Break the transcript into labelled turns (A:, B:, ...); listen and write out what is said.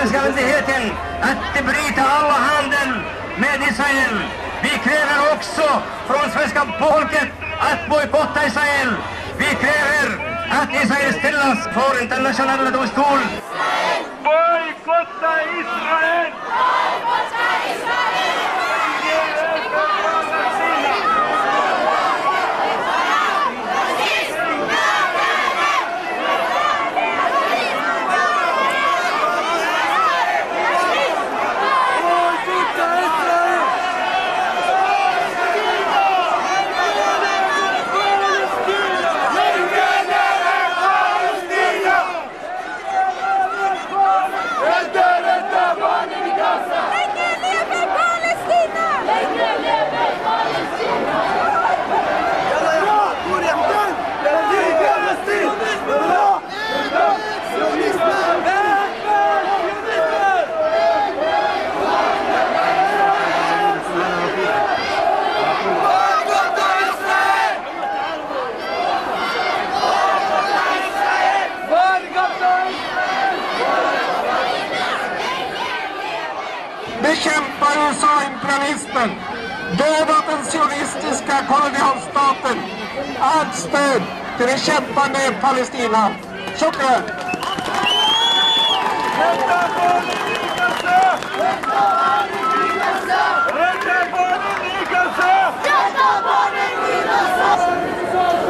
A: israeliska myndigheten att bryta alla handel med Israel. Vi kräver också från svenska folket att bojkotta Israel. Vi kräver att Israel ställs för internationella domstol.
B: Bojkotta Israel!
C: Bojkotta Israel!
D: Bekämpa USA-imperialismen, döda den sionistiska kolonialstaten, allt stöd till det kämpande Palestina. Shukran!
B: Rädda barnen i Gaza! Rädda barnen i Gaza! Rädda barnen i Gaza!